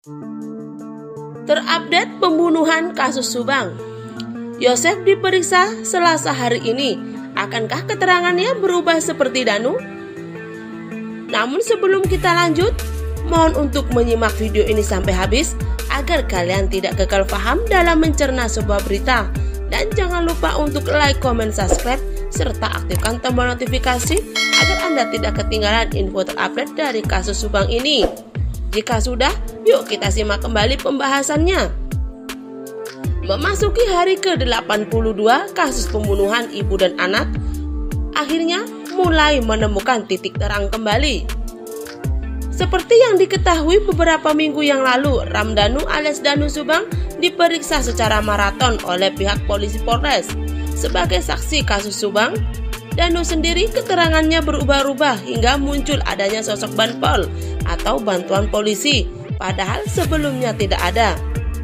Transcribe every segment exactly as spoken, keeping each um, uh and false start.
Terupdate pembunuhan kasus Subang. Yosef diperiksa Selasa hari ini. Akankah keterangannya berubah seperti Danu? Namun sebelum kita lanjut, mohon untuk menyimak video ini sampai habis agar kalian tidak gagal paham dalam mencerna sebuah berita. Dan jangan lupa untuk like, comment, subscribe, serta aktifkan tombol notifikasi agar Anda tidak ketinggalan info terupdate dari kasus Subang ini. Jika sudah, yuk kita simak kembali pembahasannya. Memasuki hari ke delapan puluh dua kasus pembunuhan ibu dan anak, akhirnya mulai menemukan titik terang kembali. Seperti yang diketahui beberapa minggu yang lalu, Ramdhanu alias Danu Subang diperiksa secara maraton oleh pihak polisi Polres. Sebagai saksi kasus Subang, Danu sendiri keterangannya berubah-ubah hingga muncul adanya sosok banpol atau bantuan polisi, padahal sebelumnya tidak ada.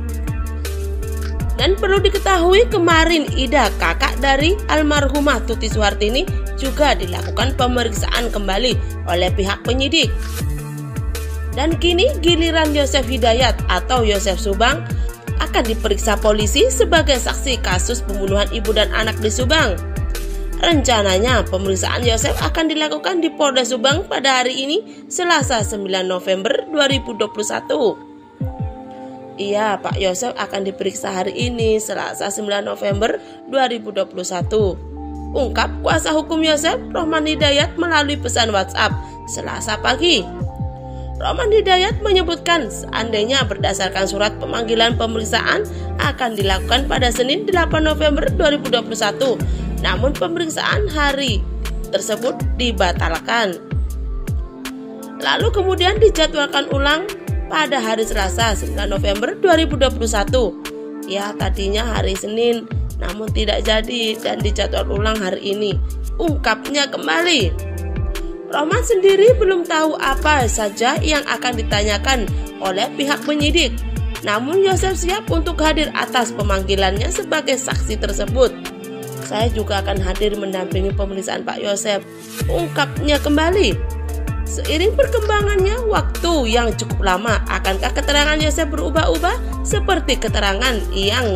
Dan perlu diketahui kemarin Ida, kakak dari almarhumah Tuti Suhartini, juga dilakukan pemeriksaan kembali oleh pihak penyidik. Dan kini giliran Yosef Hidayat atau Yosef Subang akan diperiksa polisi sebagai saksi kasus pembunuhan ibu dan anak di Subang. Rencananya pemeriksaan Yosef akan dilakukan di Polres Subang pada hari ini, Selasa sembilan November dua ribu dua puluh satu. Iya, Pak Yosef akan diperiksa hari ini, Selasa sembilan November dua ribu dua puluh satu. Ungkap kuasa hukum Yosef, Rohman Hidayat, melalui pesan WhatsApp Selasa pagi. Rohman Hidayat menyebutkan seandainya berdasarkan surat pemanggilan pemeriksaan akan dilakukan pada Senin delapan November dua ribu dua puluh satu. Namun pemeriksaan hari tersebut dibatalkan. Lalu kemudian dijadwalkan ulang pada hari Selasa sembilan November dua ribu dua puluh satu. Ya, tadinya hari Senin, namun tidak jadi dan dijadwal ulang hari ini. Ungkapnya kembali. Rohman sendiri belum tahu apa saja yang akan ditanyakan oleh pihak penyidik. Namun Yosef siap untuk hadir atas pemanggilannya sebagai saksi tersebut. Saya juga akan hadir mendampingi pemeriksaan Pak Yosef, ungkapnya kembali. Seiring perkembangannya waktu yang cukup lama, akankah keterangan Yosef berubah-ubah seperti keterangan yang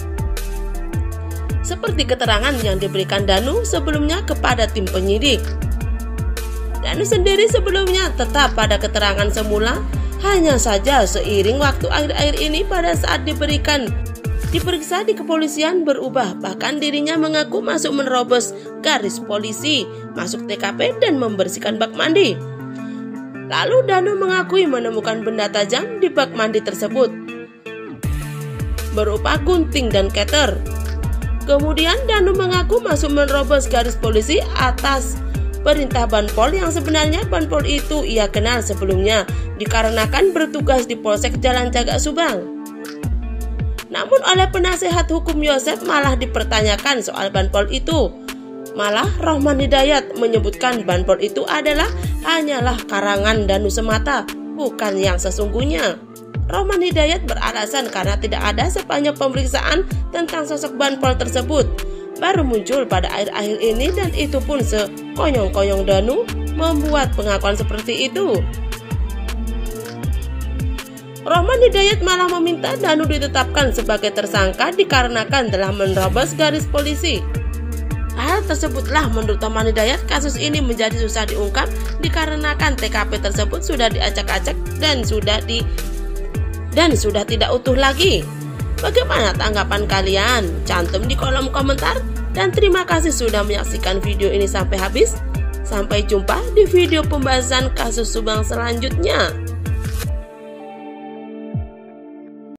seperti keterangan yang diberikan Danu sebelumnya kepada tim penyidik? Danu sendiri sebelumnya tetap pada keterangan semula, hanya saja seiring waktu akhir-akhir ini pada saat diberikan diperiksa di kepolisian berubah, bahkan dirinya mengaku masuk menerobos garis polisi, masuk T K P dan membersihkan bak mandi. Lalu Danu mengakui menemukan benda tajam di bak mandi tersebut berupa gunting dan keter. Kemudian Danu mengaku masuk menerobos garis polisi atas perintah banpol yang sebenarnya banpol itu ia kenal sebelumnya dikarenakan bertugas di Polsek Jalan Cagak Subang. Namun oleh penasehat hukum Yosef malah dipertanyakan soal banpol itu. Malah Rohman Hidayat menyebutkan banpol itu adalah hanyalah karangan Danu semata, bukan yang sesungguhnya. Rohman Hidayat beralasan karena tidak ada sepanjang pemeriksaan tentang sosok banpol tersebut. Baru muncul pada akhir-akhir ini dan itu pun sekonyong-konyong Danu membuat pengakuan seperti itu. Rohman Hidayat malah meminta Danu ditetapkan sebagai tersangka dikarenakan telah menerobos garis polisi. Hal tersebutlah menurut Rohman Hidayat kasus ini menjadi susah diungkap dikarenakan T K P tersebut sudah diacak-acak dan sudah di dan sudah tidak utuh lagi. Bagaimana tanggapan kalian? Cantum di kolom komentar dan terima kasih sudah menyaksikan video ini sampai habis. Sampai jumpa di video pembahasan kasus Subang selanjutnya.